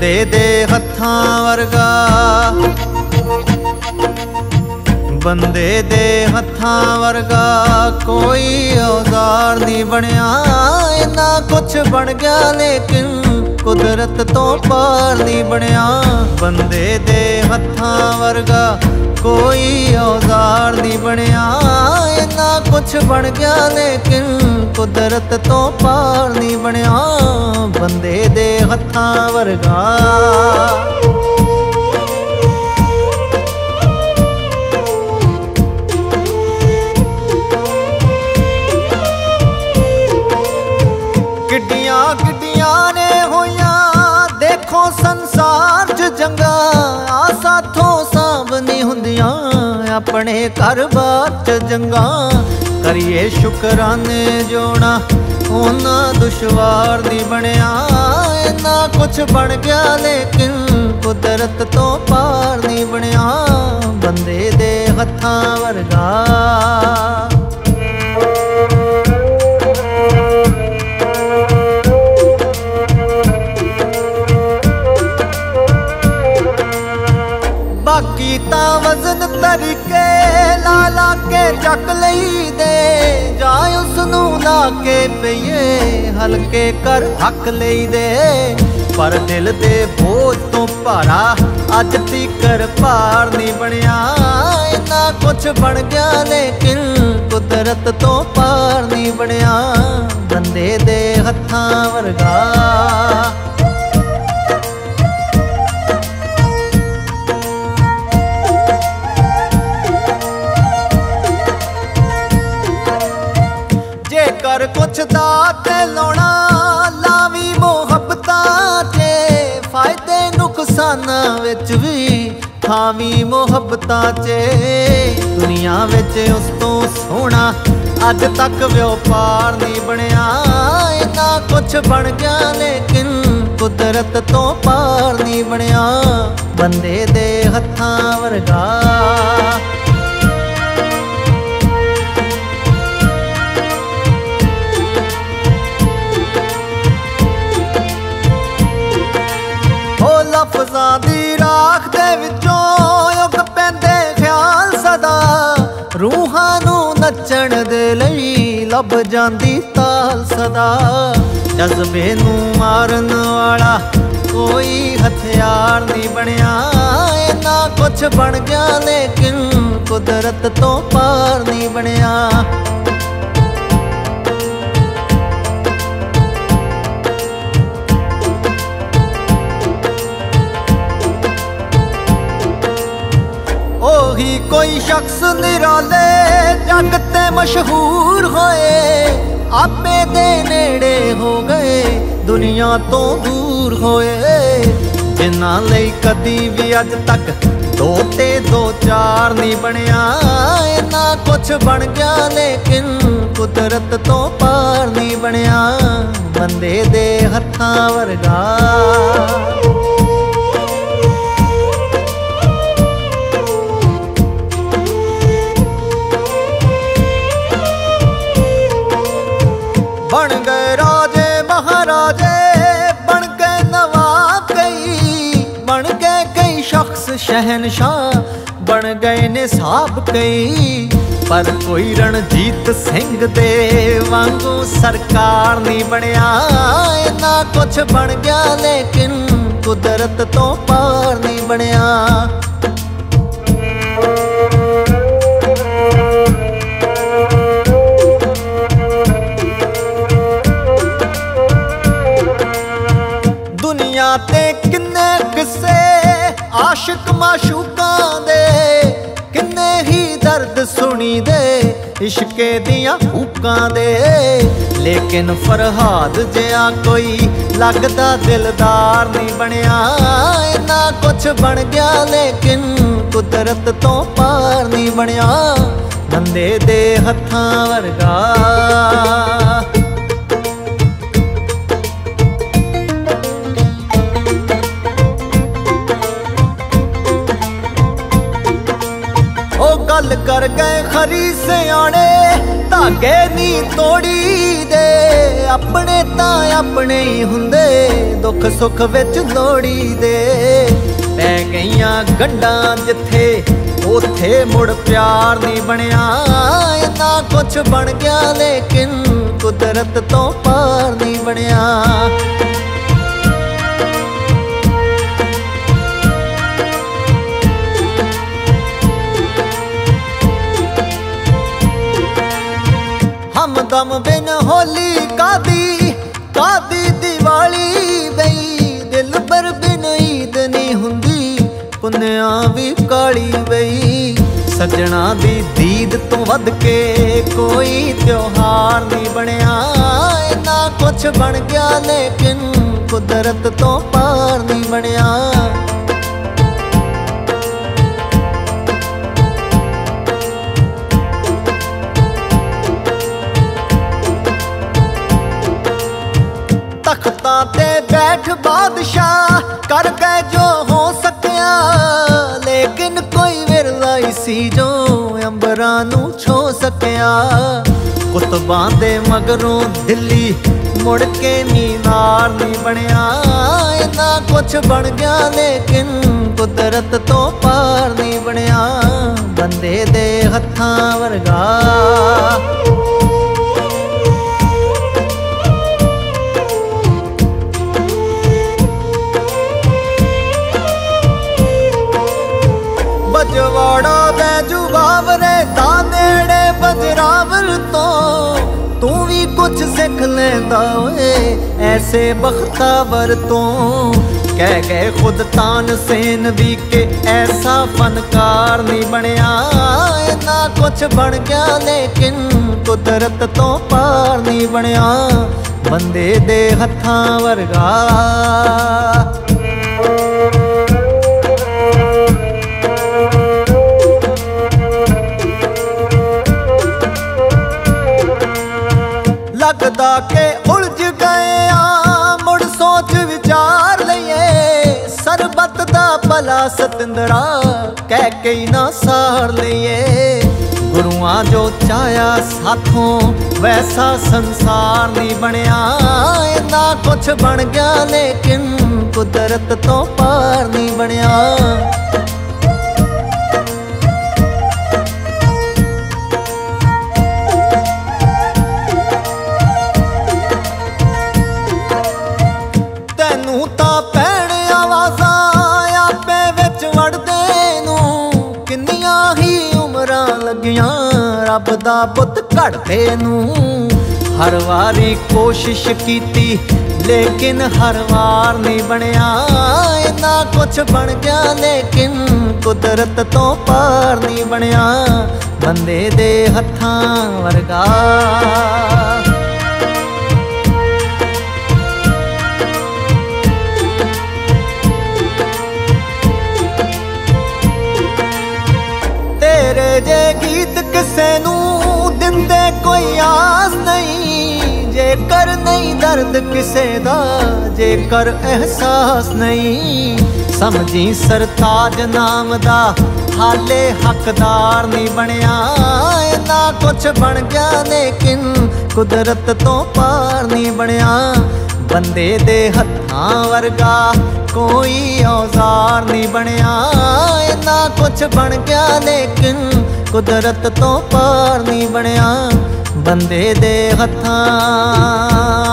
बंदे दे हत्थां वर्गा, बंदे दे हत्थां वर्गा कोई औजार नहीं बनया। इन्ना कुछ बन गया लेकिन कुदरत तो पार नहीं बनया। बंदे दे हत्थां वर्गा कोई औजार नहीं बनया। इन्ना कुछ बन गया लेकिन कुदरत तो पार नहीं बनया। बंदे दे हत्थां वर्गा। किड्डियां किड्डियां ने होया देखो संसार च जंगा, आ साथों साब नहीं हुंदियां अपने घर बार च जंगा। करिए शुकराने जोना होना दुश्वार नहीं बनया। इन्ना कुछ बन गया लेकिन कुदरत तो पार नहीं बनया। बंदे दे हत्थां वर्गा। बाकी ता वजन तरीके ला ला के चक लई दे, जाए उसनू ला के पईए हल्के कर हक लई दे। पर दिल दे बोझ तो भारा अज तीकर पार नहीं बनया। इन्ना कुछ बन गया लेकिन कुदरत तो पार नहीं बनया। बंदे दे हत्थां वर्गा। कर कुछ दात लाउणा लावी मुहब्बतां चे, फायदे नुकसानां विच भी थावी मुहब्बतां चे। दुनिया विच उस तो सोहना अज तक व्यापार नहीं बनया। इन्ना कुछ बन गया लेकिन कुदरत तो पार नहीं बनया। बंदे दे हत्थां वर्गा। लफ्ज़ां दी राख दे विचों उग पैंदे ख्याल सदा, रूहां नू नचण दे लई लब जांदी ताल सदा। जज्बे नू मारन वाला कोई हथियार नहीं बनया। इन्ना कुछ बन गया लेकिन कुदरत तो पार नहीं बनया। ओही कोई शख्स निराले जग ते मशहूर होए, आपे दे नेड़े हो गए दुनिया तो दूर होए। जिन्हां लई कदी भी अज तक दो ते दो चार नहीं बनया। इन्ना कुछ बन गया लेकिन कुदरत तो पार नहीं बनया। बंदे दे हत्थां वर्गा। बन गए राजे महाराजे, बन गए नवाब कई, बन गए कई शख्स शहनशाह, बन गए निसाब कई। पर कोई रणजीत सिंह दे वांगू सरकार नहीं बनया। इन्ना कुछ बन गया लेकिन कुदरत तो पार नहीं बनया। दुनिया ते किन्ने किस्से आशिक माशूकां दे, किन्ने ही दर्द सुनी दे इश्के दियां हुक्कां दे। लेकिन फरहाद जिहा कोई लगदा दिलदार नहीं बनया। इन्ना कुछ बन गया लेकिन कुदरत तो पार नहीं बनया। बंदे दे हत्थां वर्गा। गल कर गए खरी सियाणे धागे नी तोड़ी दे, अपने तां अपने ही हुंदे, दुख सुख विच लोड़ी दे। पै गईयां गंढां जिथे उथे मुड़ प्यार नहीं बनिया। इन्ना कुछ बन गया लेकिन कुदरत तो पार नहीं बनिया। हमदम बिन होली कादी दिवाली बई। दिल पर बिन ईद नहीं हुंदी, पुन्निया भी काली बई। सजना दी दीद तो वध के कोई त्योहार नहीं बनिया। इन्ना कुछ बन गया लेकिन कुदरत तो पार नहीं बनिया। तख्तां ते बैठ बादशाह कर गए जो हो सकिया। लेकिन कोई विरला ही सी जो अंबरां नूं छो सकिया। कुतबां दे मगरों दिल्ली मुड़ के मीनार नहीं बनिया। इन्ना कुछ बन गया लेकिन कुदरत तो पार नहीं बनिया। बंदे दे हत्थां वर्गा बजवाड़ा बैजू बावरे दा नेड़े बजरावल तो। तू भी कुछ सिख लेंदा ओए ऐसे बख्तावर तो। कह गए खुद तानसेन भी के ऐसा फनकार नहीं बनिया। इन्ना कुछ बन गया लेकिन कुदरत तो पार नहीं बनिया। बंदे दे हत्थां वर्गा लगदा के उलझ गए आ मुड़ सोच विचार लइए। सरबत दा भला सतिंदरा कह के ही ना सार लइए। गुरुआं जो चाया साथों वैसा संसार नहीं बनिया। इन्ना कुछ बन गया लेकिन कुदरत तो पार नहीं बनिया। रब दा बुत घड़ते नूं हर वारी कोशिश कीती लेकिन हर वार नहीं बनिया। इन्ना कुछ बन गया लेकिन कुदरत तो पार नहीं बनिया। बंदे दे हत्थां वर्गा तेरे जे गीत किसे नूं दिंदे कोई आस नहीं। जेकर नहीं दर्द किसे दा जेकर एहसास नहीं। समझी सरताज नाम दा हाले हकदार नहीं बनिया। इन्ना कुछ बन गया लेकिन कुदरत तो पार नहीं बनिया। बंदे दे हत्थां वर्गा कोई औजार नहीं बनिया। इन्ना कुछ बन गया लेकिन कुदरत तो पार नहीं बनिया। बंदे दे हत्थां